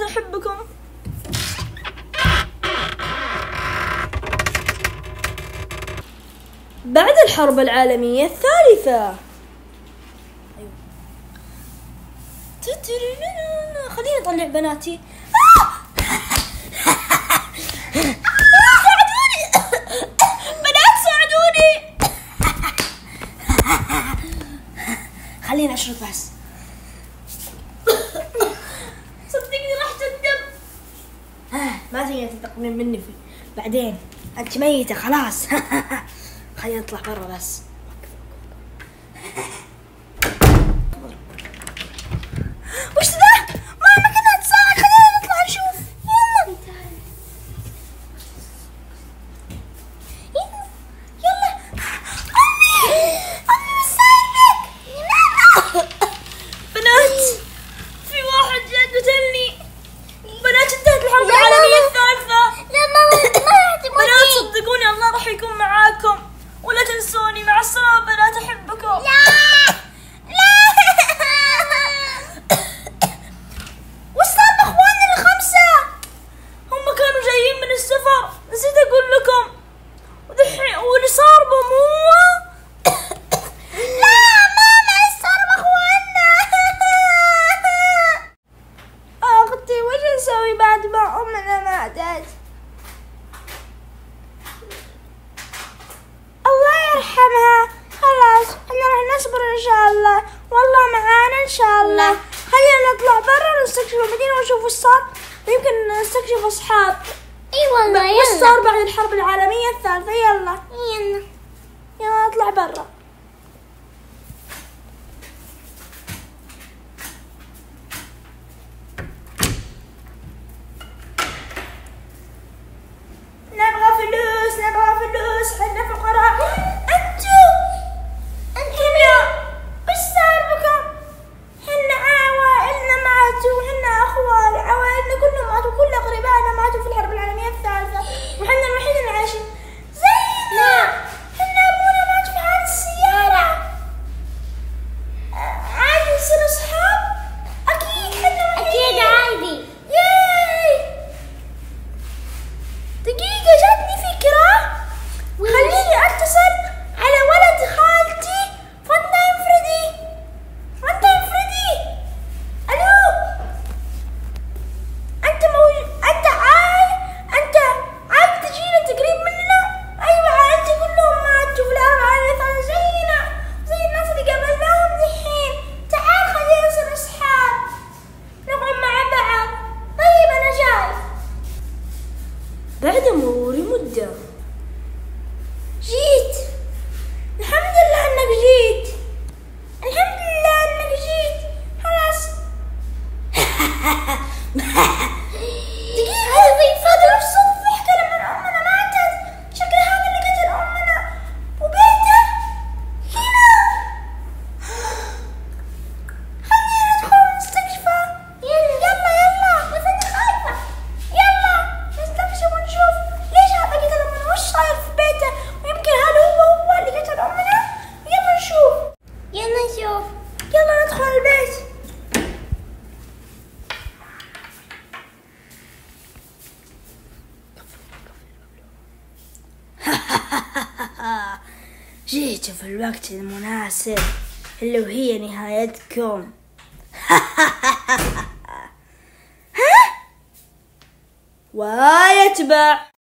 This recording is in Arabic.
أحبكم. بعد الحرب العالمية الثالثة. خليني أطلع بناتي. ساعدوني بنات، ساعدوني. خليني أشرب بس. صدقني راح تندم. ما تقدر تنتقمين مني بعدين، أنت ميتة خلاص. خلينا نطلع برا بس. وش ذا؟ ماما كنا تساعد، خلينا نطلع نشوف. يلا أمي وش صاير بك؟ بنات، في واحد جاء قتلني. بنات انتهت الحرب العالمية الثالثة. بنات صدقوني الله راح يكون معاكم، ولا تنسوني. مع السلامة بنات، أحبكم. لا وش صار بأخواننا الخمسة؟ هم كانوا جايين من السفر، نسيت أقول لكم. ودحين واللي صار بهم هو. لا ماما، ايش صار بأخواننا؟ أختي وش نسوي بعد ما أمنا ماتت؟ الله يرحمها. خلاص احنا راح نصبر ان شاء الله، والله معانا ان شاء الله. خلينا نطلع برا نستكشف المدينة ونشوف وش صار، ويمكن نستكشف اصحاب. اي والله. يلا وش صار بعد الحرب العالمية الثالثة. يلا يلا نطلع برا. نبغى فلوس، نبغى فلوس، حنا فقراء. هنا وش صار بكم؟ حنا عوائلنا ماتوا، حنا اخوان، عوائلنا كلهم ماتوا، كل اقربائنا ماتوا في الحرب العالمية الثالثة، وحنا الوحيد اللي عايشين. زينا حنا ابونا مات في حادث السيارة. عادي نصير اصحاب؟ اكيد حنا اكيد عادي. ياي دقيقة، جاتني فكرة. خليني اتصل على ولد خالتي فاطمة فريدي. الو، انت انت عايز تجينا؟ انت قريب مننا. ايوه عائلتي كلهم ماتوا في الحرب العالمية، زي الناس اللي قابلناهم دحين. تعال خلينا نصير اصحاب، نقعد مع بعض. طيب انا جاي. بعد مرور مدة جيت. الحمد لله انك جيت. خلاص. دقيقة، هذا ضيف هذا نفسه يحكي لما أمنا ماتت. شكل هذا اللي قتل أمنا، وبيته هنا. خلينا ندخل نستكشفه. يلا بس أنا خايفة. يلا نستكشف ونشوف ليش هذا قتل أمنا، وش صاير في بيته، ويمكن هذا هو اللي قتل أمنا. يلا نشوف. يلا ندخل البيت. جيت في الوقت المناسب اللي وهي نهايتكم. ويتبع